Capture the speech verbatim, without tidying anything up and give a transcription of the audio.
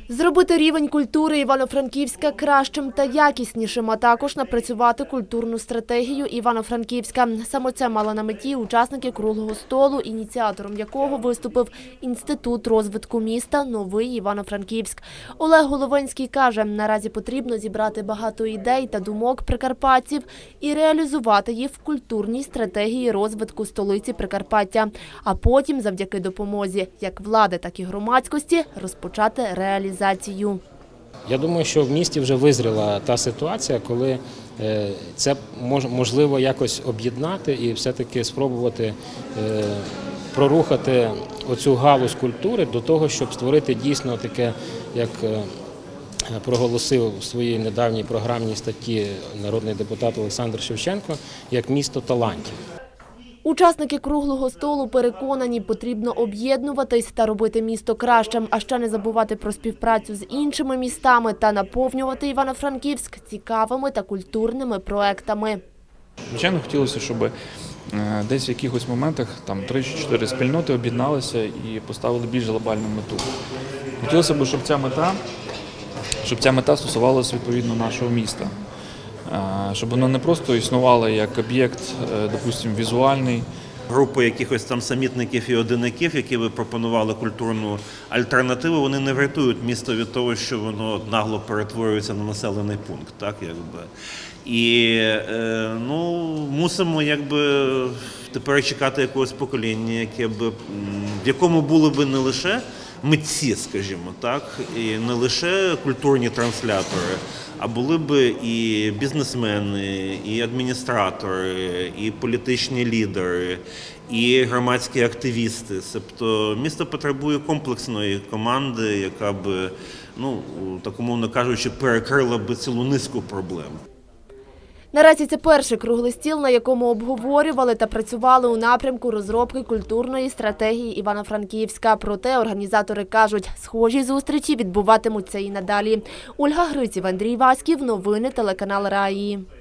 Зробити рівень культури Івано-Франківська кращим та якіснішим, а також напрацювати культурну стратегію Івано-Франківська. Саме це мало на меті учасники круглого столу, ініціатором якого виступив Інститут розвитку міста «Новий Івано-Франківськ». Олег Головинський каже, наразі потрібно зібрати багато ідей та думок прикарпатців і реалізувати їх в культурній стратегії розвитку столиці Прикарпаття, а потім завдяки допомозі як влади, так і громадськості розпочати реалізацію. Я думаю, що в місті вже визріла та ситуація, коли це можливо якось об'єднати і все-таки спробувати прорухати оцю галузь культури до того, щоб створити дійсно таке, як проголосив у своїй недавній програмній статті народний депутат Олександр Шевченко, як місто талантів. Учасники круглого столу переконані, потрібно об'єднуватись та робити місто кращим, а ще не забувати про співпрацю з іншими містами та наповнювати Івано-Франківськ цікавими та культурними проектами. Звичайно, хотілося, щоб десь в якихось моментах там три чи чотири спільноти об'єдналися і поставили більш глобальну мету. Хотілося б, щоб ця мета, щоб ця мета стосувалася відповідно нашого міста. Щоб воно не просто існувало як об'єкт, допустимо, візуальний. Групи якихось там самітників і одинаків, які ви пропонували культурну альтернативу, вони не врятують місто від того, що воно нагло перетворюється на населений пункт. Так, якби. І ну, мусимо якби, тепер чекати якогось покоління, яке б, в якому були б не лише митці, скажімо так, і не лише культурні транслятори, а були б і бізнесмени, і адміністратори, і політичні лідери, і громадські активісти. Тобто місто потребує комплексної команди, яка б, ну, так умовно кажучи, перекрила б цілу низку проблем. Наразі це перший круглий стіл, на якому обговорювали та працювали у напрямку розробки культурної стратегії Івано-Франківська. Проте організатори кажуть, схожі зустрічі відбуватимуться і надалі. Ольга Гриців, Андрій Васьків, новини телеканал Раї.